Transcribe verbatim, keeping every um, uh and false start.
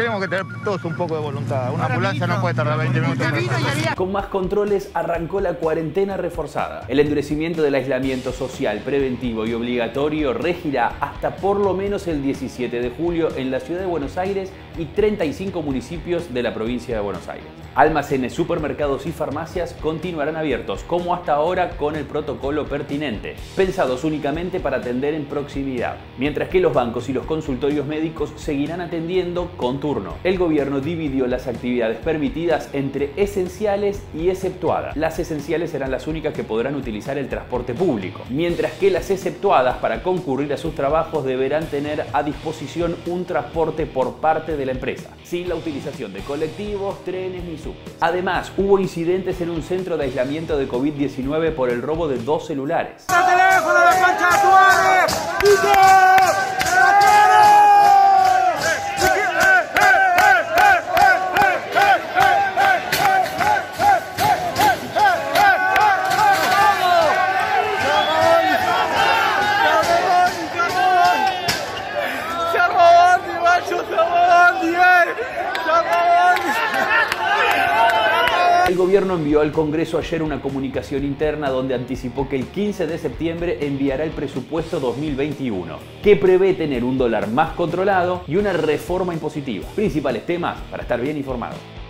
tenemos que tener todos un poco de voluntad. Una ambulancia no puede tardar veinte minutos. Con más controles arrancó la cuarentena reforzada. El endurecimiento del aislamiento social, preventivo y obligatorio regirá hasta por lo menos el diecisiete de julio en la ciudad de Buenos Aires y treinta y cinco municipios de la provincia de Buenos Aires. Almacenes, supermercados y farmacias continuarán abiertos, como hasta ahora, con el protocolo pertinente, pensados únicamente para atender en proximidad, mientras que los bancos y los consultorios médicos seguirán atendiendo con turno. El gobierno dividió las actividades permitidas entre esenciales y exceptuadas. Las esenciales serán las únicas que podrán utilizar el transporte público, mientras que las exceptuadas, para concurrir a sus trabajos, deberán tener a disposición un transporte por parte de la empresa, sin la utilización de colectivos, trenes ni subtes. Además, hubo incidentes en un centro de aislamiento de COVID diecinueve por el robo de dos celulares. El gobierno envió al Congreso ayer una comunicación interna donde anticipó que el quince de septiembre enviará el presupuesto dos mil veintiuno, que prevé tener un dólar más controlado y una reforma impositiva. Principales temas para estar bien informado.